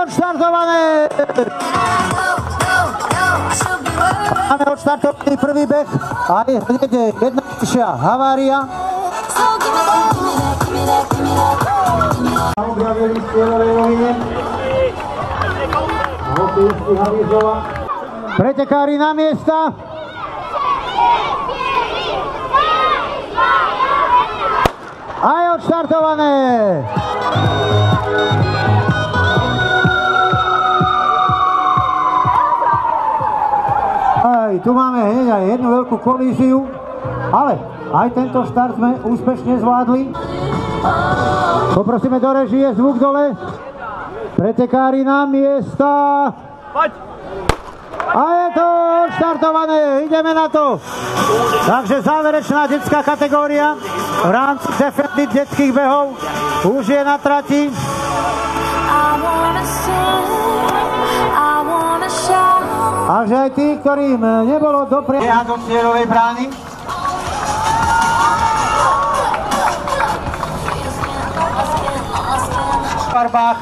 odštartované! Máme odštartovaný prvý beh a je hneď jedna ďalšia havária. Objavili v cieľovej rovine. Hokejistky Havířova. Pretekári na miesta. A je odštartované. Aj, tu máme hneď aj jednu veľkú kolíziu, ale aj tento štart sme úspešne zvládli. Poprosíme do režie zvuk dole. Pretekári na miesta. A je to odštartované, ideme na to. Takže záverečná detská kategória v rámci Defendit detských behov už je na trati. Takže aj tí, ktorým nebolo dopriať a do cieľovej brány. V farbách.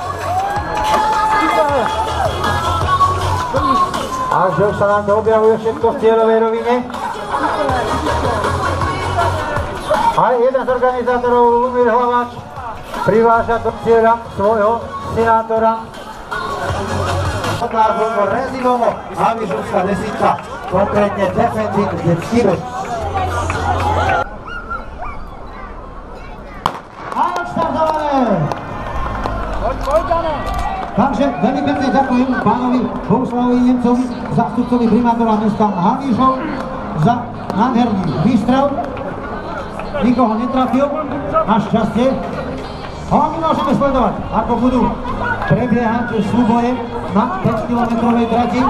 A že už sa nám to objavuje všetko v cieľovej rovine. A jeden z organizátorov, Lumír Hlavač, priváža do cieľa svojho senátora. Otlárko Rezinovo, Havířovská desítka, konkrétne Defendit detský beh. A odštartované! Takže veľmi pekne ďakujem pánovi Bohuslavovi Nemcovi, zástupcovi primátora mesta Havířov za nádherný výstrel. Nikoho netrafil, našťastie. Hlavne môžeme sledovať, ako budú prebiehať súboje na 5-kilometrovej trati.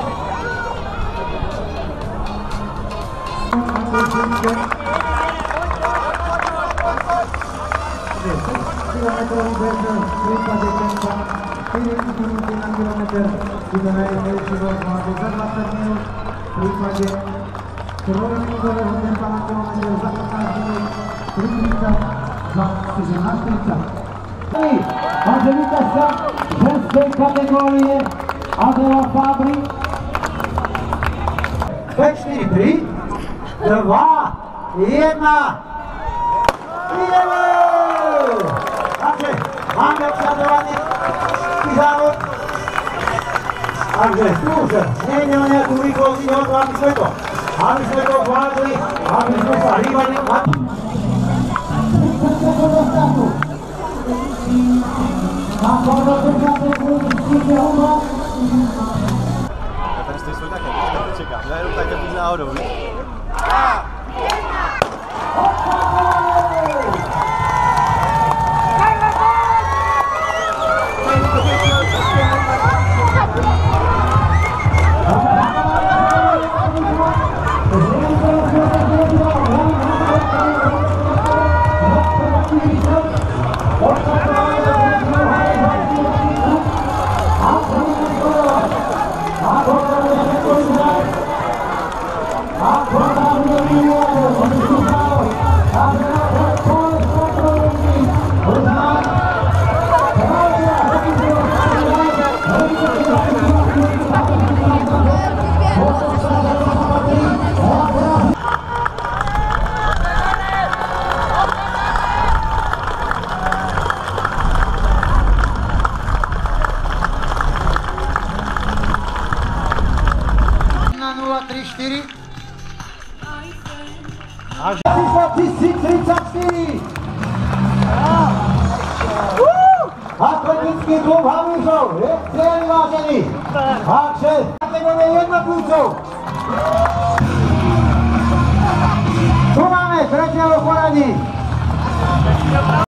Takže vítačka ženskej kategórie Adela Fabry. 5, 4, 3, 2, 1. Ideme! Takže máme odštartovaný závod. Takže tu už nejde o nejakú rýchlosť, ide o to, aby sme to zvládli, aby sme sa hýbali. Tady stojí svůj také, čekám, ne, jenom tak, aby náhodou, ne? A číslo 1034. Atletický klub Havířov je cieľný vážený. Takže kategórie jednotlivcov. Tu máme tretieho poradí.